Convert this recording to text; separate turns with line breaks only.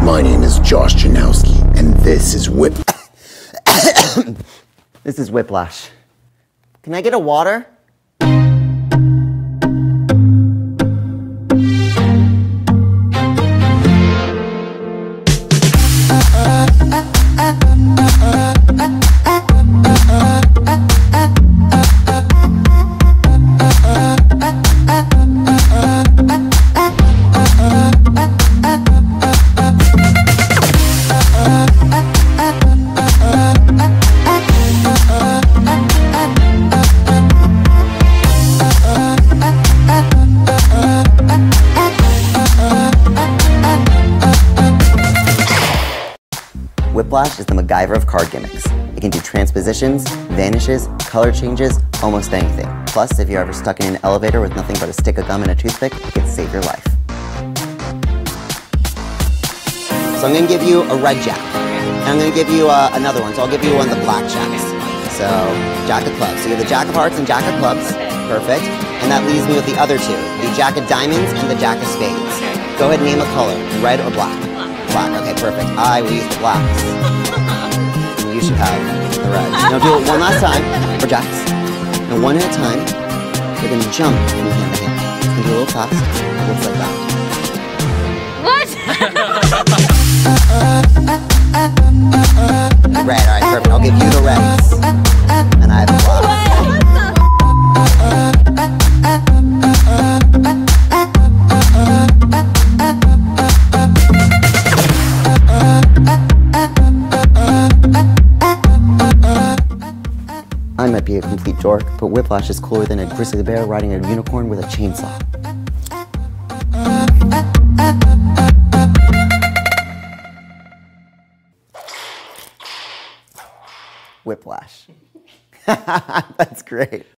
My name is Josh Janowski, and this is
This is Whiplash. Can I get a water? Whiplash is the MacGyver of card gimmicks. It can do transpositions, vanishes, color changes, almost anything. Plus, if you're ever stuck in an elevator with nothing but a stick of gum and a toothpick, it can save your life. So I'm going to give you a red jack. And I'm going to give you another one, so I'll give you one of the black jacks. So, jack of clubs. So you have the jack of hearts and jack of clubs. Perfect. And that leaves me with the other two, the jack of diamonds and the jack of spades. Go ahead and name a color, red or black. Black, okay, perfect. I will use the blacks. And you should have the reds. Now do it one last time for jacks. Now one at a time, you're going to jump from hand to hand. It's going to be a little fast. It looks like that.
What?
Red, alright, perfect. I'll give you the reds. And I have the blacks. I might be a complete dork, but Whiplash is cooler than a grizzly bear riding a unicorn with a chainsaw. Whiplash. That's great.